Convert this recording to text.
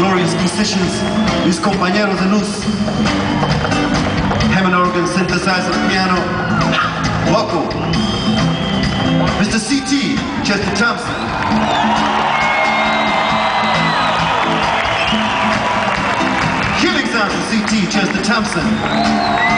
glorious musicians, mis compañeros de luz. Hammond organ, synthesizer, piano, vocal. Mr. C.T. Chester Thompson. Healing sounds of C.T. Chester Thompson.